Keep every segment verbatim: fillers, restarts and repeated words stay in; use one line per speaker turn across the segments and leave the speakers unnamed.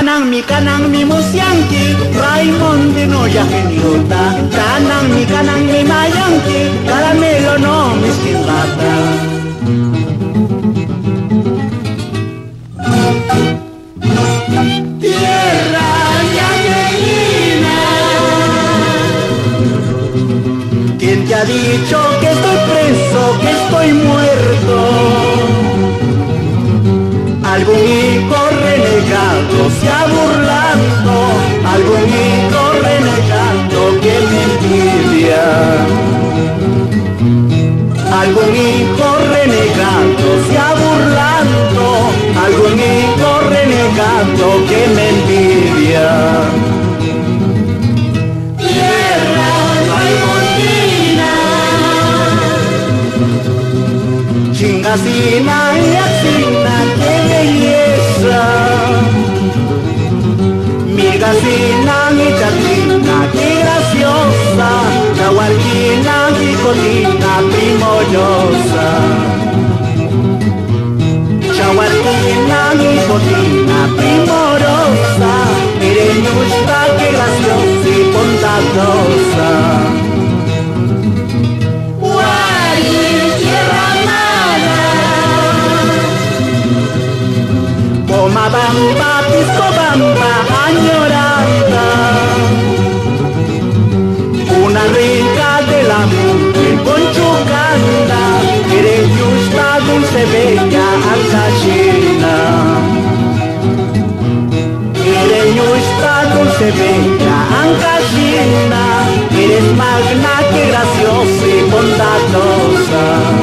Kanang mi kanang mi musyanki Raymond no ya geniota. Kanang mi kanang mi mayanki Caramelo no miskin rata. Tierra argentina, ¿quién te ha dicho que estoy preso, que estoy muerto? Algún hijo renegado se ha burlado, algún hijo renegado que me envidia. Algún hijo renegado se ha burlado, algún hijo renegado que me envidia. Tierra raimontina, chingasina y axina, qué belleza. Mirgasina y chatina, qué graciosa. Chahuarquina y colina primorosa. Chahuarquina y colina primorosa. Mireñusta, qué graciosa y bondadosa. Guay, tierra amada, Pomabamba, Piscobamba, añorada. Una rica de la mujer con chucanda, Mireñusta, dulce bella, alcachina. Mireñusta, dulce bella, alcachina. Eres magna, que graciosa y bondadosa.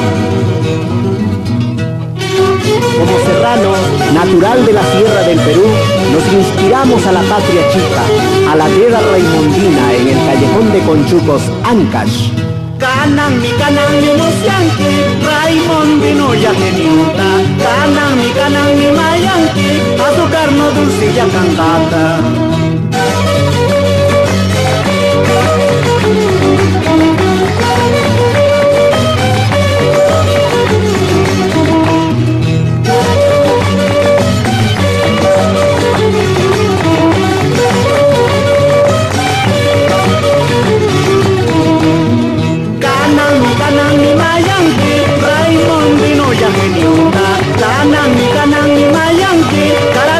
Como serranos, natural de la sierra del Perú, nos inspiramos a la patria chica, a la tierra raimondina en el callejón de Conchucos, Ancash. Kanang mi kanang mi musyanki, Raimondino ya geniota. Kanang mi kanang mi mayanki, azúcar no dulcilla cantata. Kanang mi mayanki, Raimondino ya geniota. Kanang mi kanang mi mayanki,